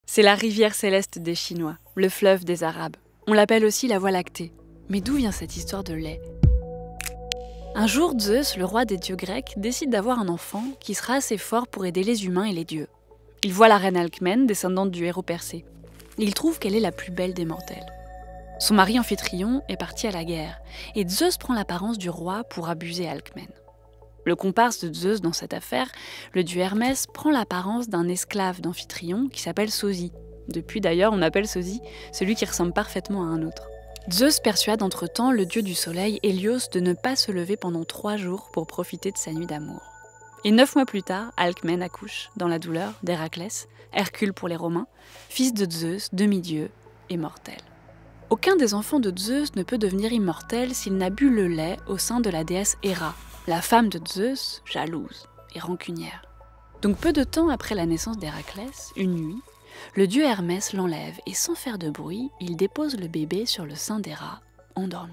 C'est la rivière céleste des Chinois, le fleuve des Arabes. On l'appelle aussi la Voie lactée. Mais d'où vient cette histoire de lait? Un jour, Zeus, le roi des dieux grecs, décide d'avoir un enfant qui sera assez fort pour aider les humains et les dieux. Il voit la reine Alcmène, descendante du héros Persée. Il trouve qu'elle est la plus belle des mortels. Son mari Amphitryon est parti à la guerre, et Zeus prend l'apparence du roi pour abuser Alcmène. Le comparse de Zeus dans cette affaire, le dieu Hermès, prend l'apparence d'un esclave d'Amphitryon qui s'appelle Sosie. Depuis d'ailleurs, on appelle Sosie celui qui ressemble parfaitement à un autre. Zeus persuade entre-temps le dieu du soleil, Hélios, de ne pas se lever pendant 3 jours pour profiter de sa nuit d'amour. Et 9 mois plus tard, Alcmène accouche, dans la douleur, d'Héraclès, Hercule pour les Romains, fils de Zeus, demi-dieu et mortel. Aucun des enfants de Zeus ne peut devenir immortel s'il n'a bu le lait au sein de la déesse Héra, la femme de Zeus, jalouse et rancunière. Donc peu de temps après la naissance d'Héraclès, une nuit, le dieu Hermès l'enlève et sans faire de bruit, il dépose le bébé sur le sein d'Héra, endormi.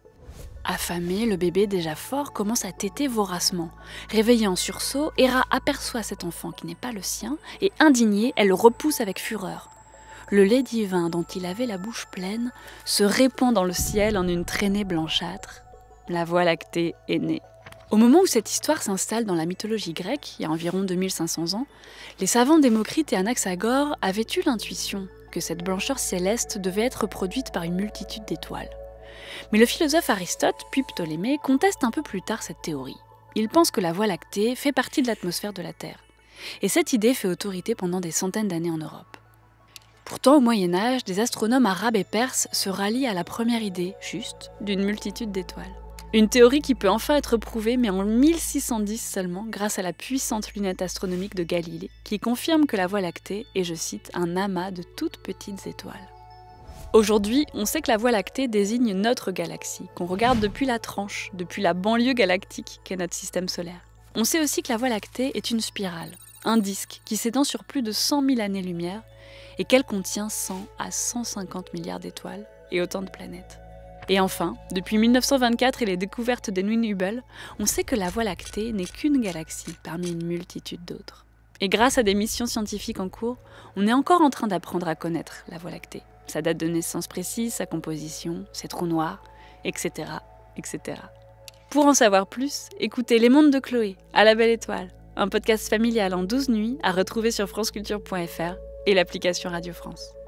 Affamé, le bébé déjà fort commence à téter voracement. Réveillée en sursaut, Héra aperçoit cet enfant qui n'est pas le sien et indignée, elle le repousse avec fureur. Le lait divin dont il avait la bouche pleine se répand dans le ciel en une traînée blanchâtre. La Voie lactée est née. Au moment où cette histoire s'installe dans la mythologie grecque, il y a environ 2500 ans, les savants Démocrite et Anaxagore avaient eu l'intuition que cette blancheur céleste devait être produite par une multitude d'étoiles. Mais le philosophe Aristote, puis Ptolémée, conteste un peu plus tard cette théorie. Il pense que la Voie lactée fait partie de l'atmosphère de la Terre. Et cette idée fait autorité pendant des centaines d'années en Europe. Pourtant, au Moyen-Âge, des astronomes arabes et perses se rallient à la première idée, juste, d'une multitude d'étoiles. Une théorie qui peut enfin être prouvée, mais en 1610 seulement, grâce à la puissante lunette astronomique de Galilée, qui confirme que la Voie lactée est, je cite, un amas de toutes petites étoiles. Aujourd'hui, on sait que la Voie lactée désigne notre galaxie, qu'on regarde depuis la tranche, depuis la banlieue galactique qu'est notre système solaire. On sait aussi que la Voie lactée est une spirale, un disque qui s'étend sur plus de 100 000 années-lumière et qu'elle contient 100 à 150 milliards d'étoiles et autant de planètes. Et enfin, depuis 1924 et les découvertes des nuits Hubble, on sait que la Voie lactée n'est qu'une galaxie parmi une multitude d'autres. Et grâce à des missions scientifiques en cours, on est encore en train d'apprendre à connaître la Voie lactée. Sa date de naissance précise, sa composition, ses trous noirs, etc., etc. Pour en savoir plus, écoutez Les Mondes de Chloé, à la Belle Étoile, un podcast familial en 12 nuits à retrouver sur franceculture.fr et l'application Radio France.